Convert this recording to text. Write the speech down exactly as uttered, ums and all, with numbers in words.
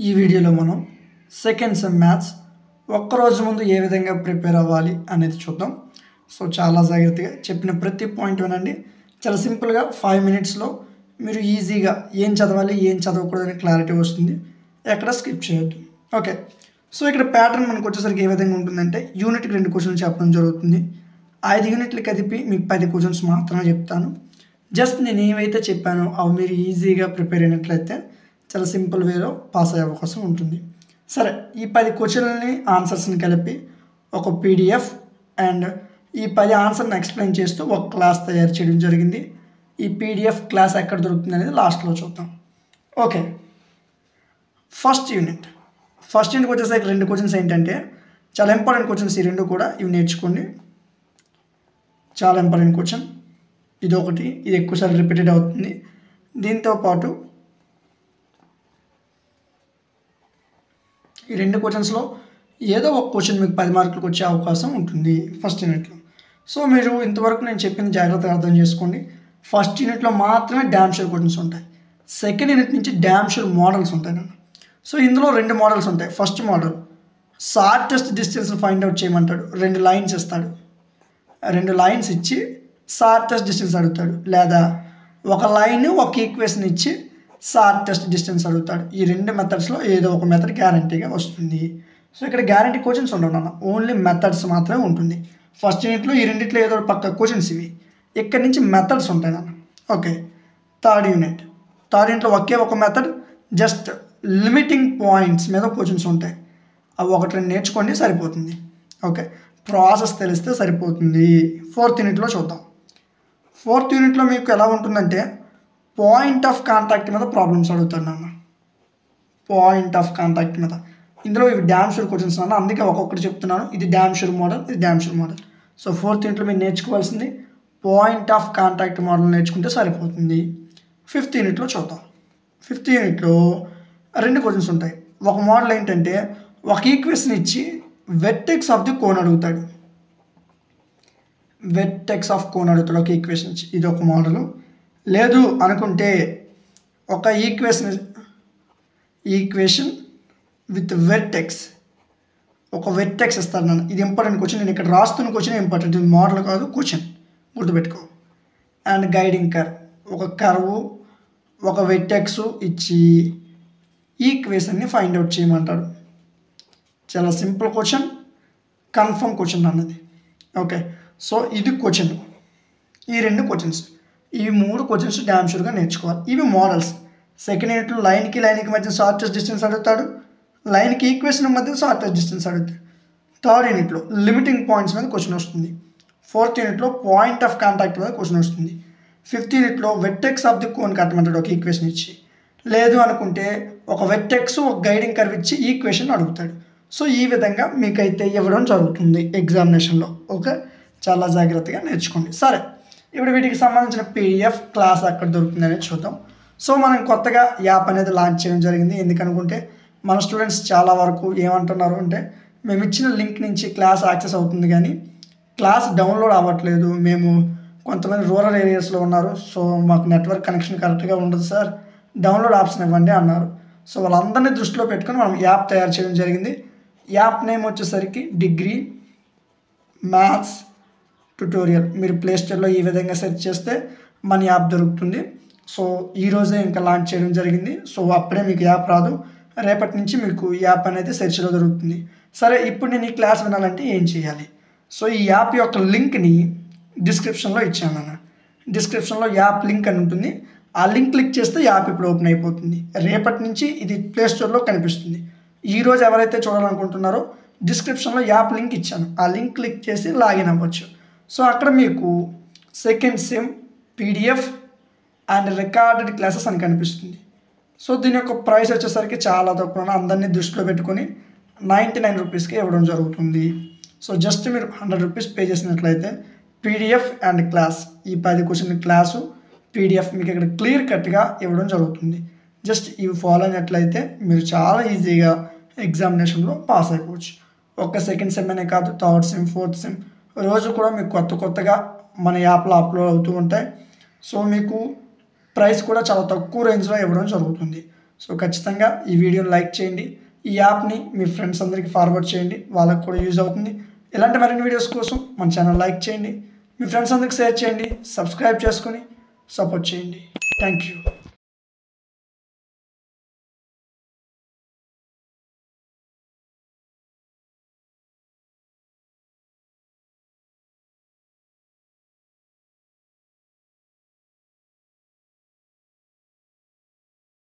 ఈ వీడియోలో మనం సెకండ్ సెమ్ మ్యాథ్స్ ఒక్క రోజు ముందు ఏ విధంగా ప్రిపేర్ అవ్వాలి అనేది చూద్దాం. సో చాలా జాగ్రత్తగా చెప్పిన ప్రతి పాయింట్ వినండి. చాలా సింపుల్గా ఫైవ్ మినిట్స్లో మీరు ఈజీగా ఏం చదవాలి ఏం చదవకూడదని క్లారిటీ వస్తుంది. ఎక్కడ స్కిప్ చేయొద్దు. ఓకే, సో ఇక్కడ ప్యాటర్న్ మనకు వచ్చేసరికి ఏ విధంగా ఉంటుందంటే యూనిట్కి రెండు క్వశ్చన్స్ చెప్పడం జరుగుతుంది. ఐదు యూనిట్లు కలిపి మీకు పది క్వశ్చన్స్ మాత్రమే చెప్తాను. జస్ట్ నేను ఏవైతే చెప్పానో అవి మీరు ఈజీగా ప్రిపేర్ అయినట్లయితే చాలా సింపుల్ వేలో పాస్ అయ్యే అవకాశం ఉంటుంది. సరే, ఈ పది క్వశ్చన్లని ఆన్సర్స్ని కలిపి ఒక పీడిఎఫ్ అండ్ ఈ పది ఆన్సర్ని ఎక్స్ప్లెయిన్ చేస్తూ ఒక క్లాస్ తయారు చేయడం జరిగింది. ఈ పీడిఎఫ్ క్లాస్ ఎక్కడ దొరుకుతుంది అనేది లాస్ట్లో చూద్దాం. ఓకే, ఫస్ట్ యూనిట్ ఫస్ట్ యూనిట్కి వచ్చేసరికి రెండు క్వశ్చన్స్ ఏంటంటే చాలా ఇంపార్టెంట్ క్వశ్చన్స్. ఈ రెండు కూడా ఇవి నేర్చుకోండి. చాలా ఇంపార్టెంట్ క్వశ్చన్ ఇది ఒకటి, ఇది ఎక్కువసార్లు రిపీటెడ్ అవుతుంది. దీంతో పాటు ఈ రెండు క్వశ్చన్స్లో ఏదో ఒక క్వశ్చన్ మీకు పది మార్కులకు వచ్చే అవకాశం ఉంటుంది ఫస్ట్ యూనిట్లో. సో మీరు ఇంతవరకు నేను చెప్పిన జాగ్రత్తగా అర్థం చేసుకోండి. ఫస్ట్ యూనిట్లో మాత్రమే డ్యామ్ షూర్ క్వశ్చన్స్ ఉంటాయి. సెకండ్ యూనిట్ నుంచి డ్యామ్ షూర్ మోడల్స్ ఉంటాయి నన్ను. సో ఇందులో రెండు మోడల్స్ ఉంటాయి. ఫస్ట్ మోడల్ షార్టెస్ట్ డిస్టెన్స్ని ఫైండ్ అవుట్ చేయమంటాడు. రెండు లైన్స్ ఇస్తాడు. రెండు లైన్స్ ఇచ్చి షార్టెస్ట్ డిస్టెన్స్ అడుగుతాడు, లేదా ఒక లైన్ ఒక ఈక్వేషన్ ఇచ్చి షార్టెస్ట్ డిస్టెన్స్ అడుగుతాడు. ఈ రెండు మెథడ్స్లో ఏదో ఒక మెథడ్ గ్యారంటీగా వస్తుంది. సో ఇక్కడ గ్యారంటీ క్వశ్చన్స్ ఉండవు నాన్న, ఓన్లీ మెథడ్స్ మాత్రమే ఉంటుంది. ఫస్ట్ యూనిట్లో ఈ రెండిట్లో ఏదో పక్క క్వశ్చన్స్ ఇవి, ఇక్కడ నుంచి మెథడ్స్ ఉంటాయి నాన్న. ఓకే, థర్డ్ యూనిట్ థర్డ్ యూనిట్లో ఒకే ఒక మెథడ్, జస్ట్ లిమిటింగ్ పాయింట్స్ మీద క్వశ్చన్స్ ఉంటాయి. అవి ఒకటి రెండు నేర్చుకోండి సరిపోతుంది. ఓకే, ప్రాసెస్ తెలిస్తే సరిపోతుంది. ఫోర్త్ యూనిట్లో చూద్దాం. ఫోర్త్ యూనిట్లో మీకు ఎలా ఉంటుందంటే పాయింట్ ఆఫ్ కాంటాక్ట్ మీద ప్రాబ్లమ్స్ అడుగుతాడు నాన్న. పాయింట్ ఆఫ్ కాంటాక్ట్ మీద ఇందులో ఇవి డ్యామ్ షూర్ క్వశ్చన్స్ నాన్న, అందుకే ఒక్కొక్కటి చెప్తున్నాను. ఇది డ్యామ్ షూర్ మోడల్, ఇది damn sure model. So fourth యూనిట్లో మీరు నేర్చుకోవాల్సింది పాయింట్ ఆఫ్ కాంటాక్ట్ మోడల్ నేర్చుకుంటే సరిపోతుంది. ఫిఫ్త్ యూనిట్లో చూద్దాం. ఫిఫ్త్ యూనిట్లో రెండు క్వశ్చన్స్ ఉంటాయి. ఒక మోడల్ ఏంటంటే ఒక ఈక్వేషన్ ఇచ్చి వెర్టెక్స్ ఆఫ్ ది కోన్ అడుగుతాడు. వెర్టెక్స్ ఆఫ్ కోన్ అడుగుతాడు ఒక ఈక్వేషన్ ఇచ్చి, ఇది ఒక మోడలు. లేదు అనుకుంటే ఒక ఈక్వేషన్ ఈక్వేషన్ విత్ వెర్టెక్స్ ఒక వెర్టెక్స్ ఇస్తాను నన్ను. ఇది ఇంపార్టెంట్ క్వశ్చన్, నేను ఇక్కడ రాస్తున్న క్వశ్చన్ ఇంపార్టెంట్, ఇది మోడల్ కాదు క్వశ్చన్, గుర్తుపెట్టుకో. అండ్ గైడింగ్ కర్వ్, ఒక కర్వ్ ఒక వెర్టెక్స్ ఇచ్చి ఈక్వేషన్ని ఫైండ్ అవుట్ చేయమంటాడు. చాలా సింపుల్ క్వశ్చన్, కన్ఫర్మ్ క్వశ్చన్ అన్నది. ఓకే, సో ఇది క్వశ్చన్. ఈ రెండు క్వశ్చన్స్, ఈ మూడు క్వశ్చన్స్ డ్యామ్ షూర్గా నేర్చుకోవాలి. ఇవి మోడల్స్. సెకండ్ యూనిట్లో లైన్కి లైన్కి మధ్య షార్టెస్ట్ డిస్టెన్స్ అడుగుతాడు, లైన్కి ఈక్వేషన్ మధ్య షార్టెస్ట్ డిస్టెన్స్ అడుగుతాడు. థర్డ్ యూనిట్లో లిమిటింగ్ పాయింట్స్ మీద క్వశ్చన్ వస్తుంది. ఫోర్త్ యూనిట్లో పాయింట్ ఆఫ్ కాంటాక్ట్ మీద క్వశ్చన్ వస్తుంది. ఫిఫ్త్ యూనిట్లో వెర్టెక్స్ ఆఫ్ ది కోన్ కట్టమంటాడు ఒక ఈక్వేషన్ ఇచ్చి. లేదు అనుకుంటే ఒక వెర్టెక్స్ ఒక గైడింగ్ కర్వ్ ఇచ్చి ఈక్వేషన్ అడుగుతాడు. సో ఈ విధంగా మీకైతే ఇవ్వడం జరుగుతుంది ఎగ్జామినేషన్లో. ఓకే, చాలా జాగ్రత్తగా నేర్చుకోండి. సరే, ఇప్పుడు వీటికి సంబంధించిన పీడిఎఫ్ క్లాస్ ఎక్కడ దొరుకుతుంది అనేది చూద్దాం. సో మనం కొత్తగా యాప్ అనేది లాంచ్ చేయడం జరిగింది. ఎందుకనుకుంటే మన స్టూడెంట్స్ చాలా వరకు ఏమంటున్నారు అంటే మేము ఇచ్చిన లింక్ నుంచి క్లాస్ యాక్సెస్ అవుతుంది కానీ క్లాస్ డౌన్లోడ్ అవ్వట్లేదు, మేము కొంతమంది రూరల్ ఏరియాస్లో ఉన్నారు, సో మాకు నెట్వర్క్ కనెక్షన్ కరెక్ట్గా ఉండదు సార్, డౌన్లోడ్ ఆప్షన్ ఇవ్వండి అన్నారు. సో వాళ్ళందరినీ దృష్టిలో పెట్టుకొని మనం యాప్ తయారు చేయడం జరిగింది. యాప్ నేమ్ వచ్చేసరికి డిగ్రీ మ్యాథ్స్ ట్యుటోరియల్. మీరు ప్లేస్టోర్లో ఈ విధంగా సెర్చ్ చేస్తే మన యాప్ దొరుకుతుంది. సో ఈరోజే ఇంకా లాంచ్ చేయడం జరిగింది. సో అప్పుడే మీకు యాప్ రాదు, రేపటి నుంచి మీకు యాప్ అనేది సెర్చ్లో దొరుకుతుంది. సరే, ఇప్పుడు నేను ఈ క్లాస్ వినాలంటే ఏం చేయాలి? సో ఈ యాప్ యొక్క లింక్ని డిస్క్రిప్షన్లో ఇచ్చాను అన్న. డిస్క్రిప్షన్లో యాప్ లింక్ అని ఉంటుంది. ఆ లింక్ క్లిక్ చేస్తే యాప్ ఇప్పుడు ఓపెన్ అయిపోతుంది. రేపటి నుంచి ఇది ప్లేస్టోర్లో కనిపిస్తుంది. ఈరోజు ఎవరైతే చూడాలనుకుంటున్నారో డిస్క్రిప్షన్లో యాప్ లింక్ ఇచ్చాను, ఆ లింక్ క్లిక్ చేసి లాగిన్ అవ్వచ్చు. సో అక్కడ మీకు second sem PDF and recorded classes అని కనిపిస్తుంది. సో దీని యొక్క ప్రైస్ వచ్చేసరికి చాలా తక్కువ, అందరినీ దృష్టిలో పెట్టుకొని నైంటీ నైన్ రూపీస్కి ఇవ్వడం జరుగుతుంది. సో జస్ట్ మీరు హండ్రెడ్ రూపీస్ పే చేసినట్లయితే పీడిఎఫ్ అండ్ క్లాస్, ఈ పది క్వశ్చన్ క్లాసు పీడిఎఫ్ మీకు ఇక్కడ క్లియర్ కట్గా ఇవ్వడం జరుగుతుంది. జస్ట్ ఇవి ఫాలో అయినట్లయితే మీరు చాలా ఈజీగా ఎగ్జామినేషన్లో పాస్ అయిపోవచ్చు. ఒక్క సెకండ్ సెమ్ అనే కాదు, థర్డ్ సెమ్ ఫోర్త్ సెమ్ రోజు కూడా మీకు కొత్త కొత్తగా మన యాప్లో అప్లోడ్ అవుతూ ఉంటాయి. సో మీకు ప్రైస్ కూడా చాలా తక్కువ రేంజ్లో ఇవ్వడం జరుగుతుంది. సో ఖచ్చితంగా ఈ వీడియోని లైక్ చేయండి, ఈ యాప్ని మీ ఫ్రెండ్స్ అందరికీ ఫార్వర్డ్ చేయండి, వాళ్ళకు కూడా యూజ్ అవుతుంది. ఇలాంటి మరిన్ని వీడియోస్ కోసం మన ఛానల్ లైక్ చేయండి, మీ ఫ్రెండ్స్ అందరికి షేర్ చేయండి, సబ్స్క్రైబ్ చేసుకొని సపోర్ట్ చేయండి. Thank you.